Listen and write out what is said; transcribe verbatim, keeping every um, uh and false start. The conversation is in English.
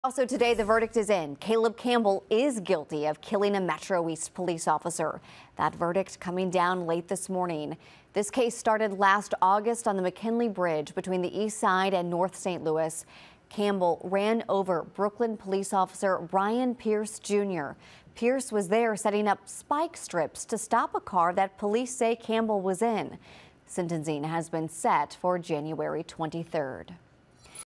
Also today, the verdict is in. Caleb Campbell is guilty of killing a Metro East police officer. That verdict coming down late this morning. This case started last August on the McKinley Bridge between the East Side and North Saint Louis. Campbell ran over Brooklyn police officer Brian Pierce Junior Pierce was there setting up spike strips to stop a car that police say Campbell was in. Sentencing has been set for January twenty-third.